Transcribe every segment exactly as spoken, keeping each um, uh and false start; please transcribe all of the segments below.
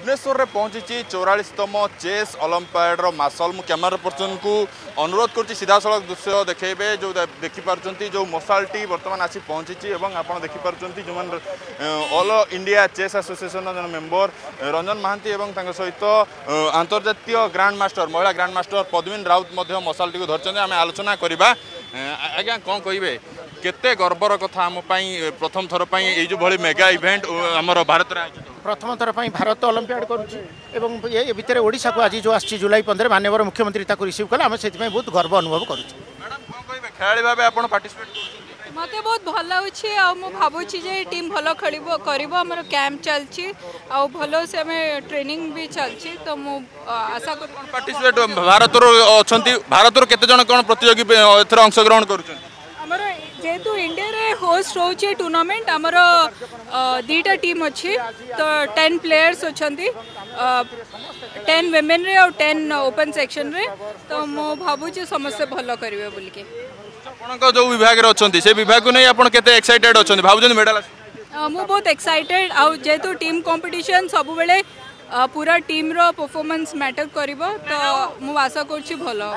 भुवनेश्वर में पहुंची चौरालीसतम chess olympiad मासल मु कैमेरा पर्सन को अनुरोध कर सीधा सड़क दृश्य देखेबे जो देखिपार जो मसालटी बर्तमान आसी पहुंची आप देखिपार जो ऑल इंडिया चेस एसोसिएशन जन मेंबर रंजन महांती और सहित अंतर्जातीय ग्रांड मास्टर महिला ग्रांड मास्टर पद्मिनी राउत मसालटी को धरते आम आलोचना करवा। आज्ञा कौन कहे केते गर्वर कथा आम प्रथम थर पर जो भली मेगा इवेंट आमर भारत प्रथम थर पर भारत ओलंपियाड कर भितर ओडिशा को आज जो आसी जुलाई पंद्रह माननीय मुख्यमंत्री रिसीव कले आम से बहुत गर्व अनुभव कर खेलाड़ी भाव आप पार्टिसिपेट मत बहुत भल लगे भावुची टीम भल खेल कर कैंप चलती भल से ट्रेनिंग भी चलती तो मु आशा कर पार्टिसिपेट भारत भारत केते जन कौन प्रतियोगी एथर अंशग्रहण कर जेहेतु इंडिया रे होस्ट रोचे टूर्नामेंट आमर दीटा टीम अच्छी तो टेन प्लेयर्स अच्छी टेन वेमेन रे और टेन ओपन सेक्शन रे तो मु भावुची समस्ते भल करेंगे बोल के आपन जो विभाग रे अच्छी से विभाग को नहीं आपन केते एक्साइटेड अच्छी भावुन मेडल मु बहुत एक्साइटेड आउ जेहेतु टीम कंपटीशन सब बेले पूरा टीम रो परफॉर्मेंस मैटर करिवो तो मु आशा करछि भलो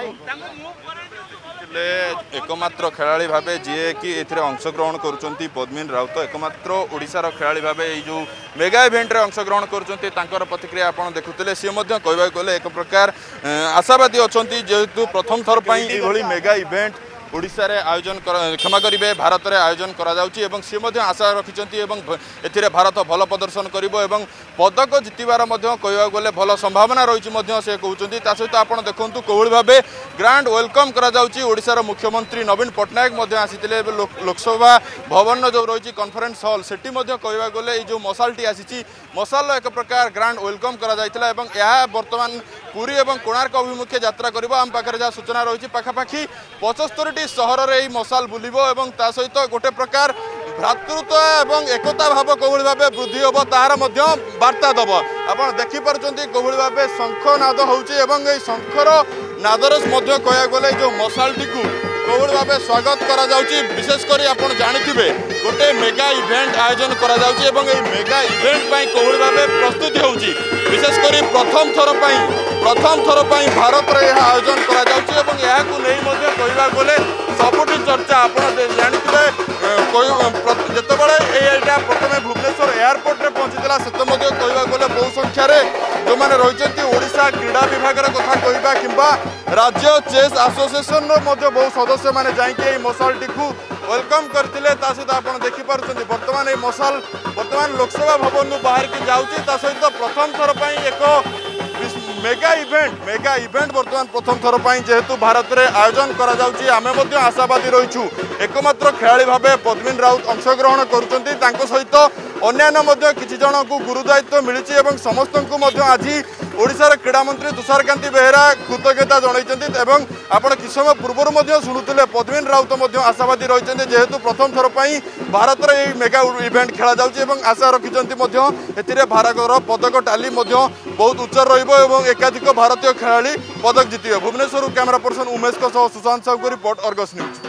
एकमात्र खेलाड़ी भाव जी कि अंशग्रहण करुँच पद्मिनी राउत एकमात्र ओडिशार खेलाड़ी भाव जो मेगा इवेंट रे अंशग्रहण कर प्रतिक्रिया आप देखुते सी कहवाक गले एक प्रकार आशावादी अच्छा जेहेतु प्रथम थर पर मेगा इवेंट ओडिशा रे आयोजन क्षमा करेंगे भारत में आयोजन करा सी आशा रखिंट ए भारत भल प्रदर्शन कर पदक जितबार कहवाक गले भल संभावना रही से कहते सहित आप देखूँ कौली भाव ग्रांड वेलकम करा मुख्यमंत्री नवीन पट्टनायक आसी लोकसभा भवन जो रही कॉन्फ्रेंस हॉल से कहवाक गले जो मसालटी आसी मसाल एक प्रकार ग्रांड वेलकम करा बर्तमान पुरी और कोणार्क अभिमुखे यात्रा कर आम पाखे जहाँ सूचना रही पाखापाखि पचस्तरी सहर में मसाल बुलिबो एवं ता सहित गोटे प्रकार भ्रातृत्व और एकता भाव कौली भाव वृद्धि हम तार वार्ता दब आप देखिपार कौली भाव शंखनाद होती शंखर नादर कहया गले जो मसालटी को कौली भाव स्वागत करा जाउची विशेषकर आप जानिथिबे गोटे मेगा इवेंट आयोजन करा जाउची एवं ए मेगा इवेंट पई कौली भाव प्रस्तुति होउची विशेषकर प्रथम थर पई प्रथम थर पर भारत में यह आयोजन करा जाउची एवं यह को नहीं मध्य कहवाक गले सबुठी चर्चा आप जानते जितेबाला यहाँ प्रथम भुवनेश्वर एयरपोर्ट में पहुंचीला से कहवाक गले बहु संख्यार जो मैंने रही ओडिशा क्रीड़ा विभाग कथा कहवा किंबा राज्य चेस एसोसिएशन बहु सदस्य मैंने जाइए मसालटी को वेलकम करते सहित आप देखिपार बर्तमान ये मसाल बर्तमान लोकसभा भवन बाहर की जाऊँगी सहित प्रथम थर पर एक मेगा इवेंट मेगा इवेंट बर्तमान प्रथम थर पर जेहेतु भारत में आयोजन करा आमे आशावादी रहीचु एकमात्र खेलाड़ी भाव पद्मिनी राउत अंशग्रहण कर सहित अन्य किसी जन को गुरुदायित्व मिली समस्त को आज ओडिशार क्रीड़ा मंत्री तुषारकांति बेहेरा कृतज्ञता जनइं आपण कि समय पूर्व शुणुते पद्मिनी राउत आशावादी रही जेहेतु प्रथम थर पर भारत में मेगा इवेंट खेला जाउची आशा रखिंट ए भारत पदक टाली बहुत उच्च रही एकाधिक भारतीय खेलाड़ी पदक जितने भुवनेश्वर कैमेरा पर्सन उमेश सुशांत साहू को रिपोर्ट अर्गस न्यूज।